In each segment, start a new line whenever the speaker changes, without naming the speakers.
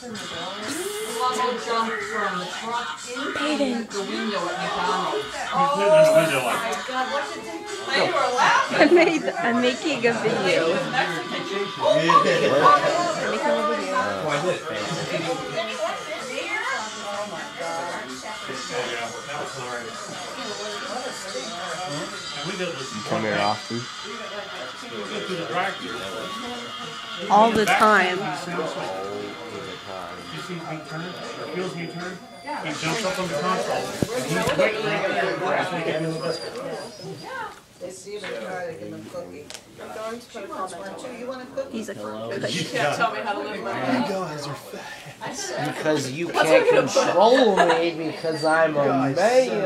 jumped from the truck into the window at McDonald's.
Oh my God, what's it doing? You were laughing.
I'm making a video.
Mexican.
I'm making a video.
You come here often?
All the time.
He sees me turn, or feels me turn, he jumps up on the console, and he's waiting right there for us to make it feel the best.
They see him and try to give him a cookie.
I'm going to put a comment.
You want a cookie?
He's a
You can't tell me how to live my life.
You guys are fat. Because you can't control me because I'm a man.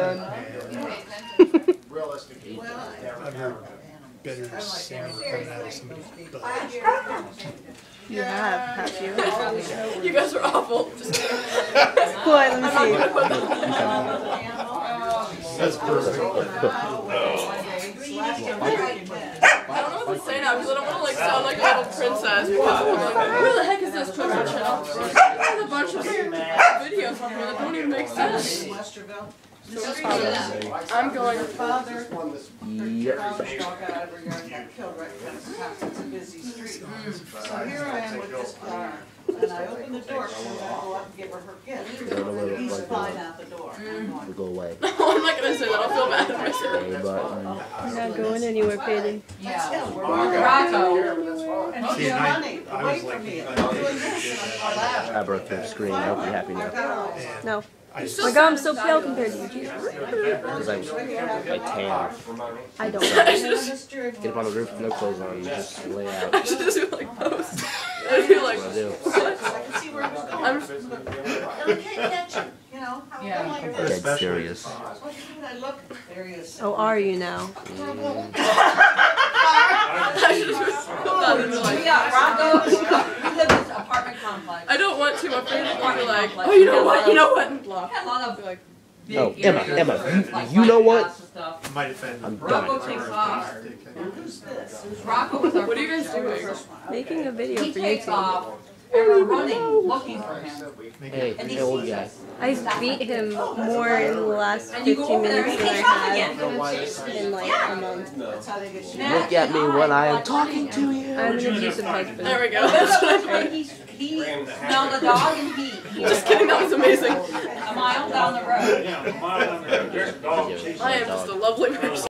I've heard better singing coming out of somebody's butt.
You have you?
You guys are awful. Just kidding.
What? Let me see.
That's perfect.
I don't know what to say now because I don't want to sound like a little princess because I'm like, where the heck is this Twitter channel? There's a bunch of videos on here that don't even make sense. I'm going.
Yep.
It's a busy street. So here I am with this car, and I open the door so I go up and give her her gift. He's flying out the door.
Go away.
Oh, I'm not gonna say that. I'll feel bad if I say that.
A button.
You're not going anywhere, Peyton.
Yeah, we're Rocco. And
See,
he's
and
money
I
away
was like,
from me. I'm doing this. I laugh.
I broke through the screen. I hope you're happy now.
No. Oh my God, I'm so pale compared to you.
Because I tan.
I don't.
Get up on the roof with no clothes on and just lay out.
I should just do like post. I'd be like,
What I do.
I'm
Dead serious.
Oh, are you now?
I don't want to. I'm afraid they'll be like, oh, you know what, and blah.
Oh, Emma, you know what?
might offend
I'm
them.
done.
What are you guys doing?
Making a video
He
for
takes
YouTube.
off, and we're running, looking for him.
Hey, old guy.
I beat him more in the last
And you go
15
over there and
minutes
he
than
takes
I
off again.
had in like a month.
Look at me when I am talking to you.
I'm an abusive husband.
There we go. That's what I thought.
He smelled a dog and he
Just kidding, that was amazing.
a mile down the road.
I am just a lovely person.